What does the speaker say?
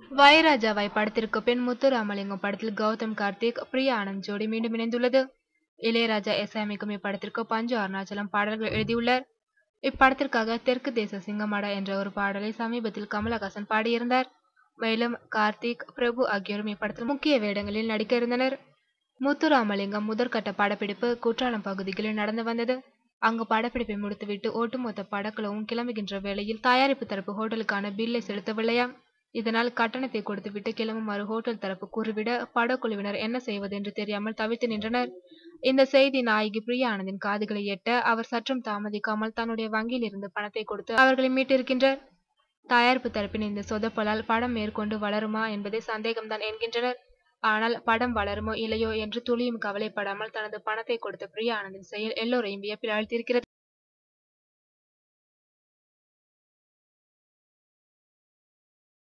வயராஜாவை படத்திற்கு பின் முத்துராமலிங்கம் படத்தில் கௌதம் கார்த்திக், பிரியா ஆனந்த் ஜோடி மீண்டும் இணைந்துள்ளது. இளையராஜா இசையமைக்கும் இப்படத்திற்கு பஞ்சு அருணாச்சலம் பாடல்கள் எழுதியுள்ளார். இப்படத்திற்காக தெற்கு தேச சிங்கமடா என்ற ஒரு பாடலை சமீபத்தில் கமலஹாசன் பாடியிருந்தார். மேலும் கார்த்திக், பிரபு ஆகியோரும் இப்படத்தில் முக்கிய வேடங்களில் நடிக்க இருந்தனர். முத்துராமலிங்கம் முதற்கட்ட படப்பிடிப்பு குற்றாலம் பகுதிகளில் நடந்து வந்தது. அங்கு படப்பிடிப்பை முடித்துவிட்டு ஒட்டுமொத்த படக்குழுவும் கிளம்புகின்ற வேளையில் தயாரிப்பு தரப்பு ஹோட்டலுக்கான பில்லை செலுத்தவில்லையாம். இதனால் கட்டணத்தை கொடுத்துவிட்டு கிளம்புமாறு ஹோட்டல் தரப்பு கூறிவிட படக்குழுவினர் என்ன செய்வது என்று தெரியாமல் தவித்து நின்றனர். இந்த செய்தி நாயகி பிரியா ஆனந்தின் காதுகளை எட்ட அவர் சற்றும் தாமதிக்காமல் தன்னுடைய வங்கியில் இருந்து பணத்தை கொடுத்து அவர்களை மீட்டிருக்கின்றார். தயாரிப்பு தரப்பின் இந்த சொதப்பலால் படம் மேற்கொண்டு வளருமா என்பதே சந்தேகம்தான் என்கின்றனர். ஆனால் படம் வளருமோ இல்லையோ என்று துளியும் கவலைப்படாமல் தனது பணத்தை கொடுத்த பிரியா ஆனந்தின் செயல் எல்லோரையும் வியப்பில் ஆழ்த்தியிருக்கிறது.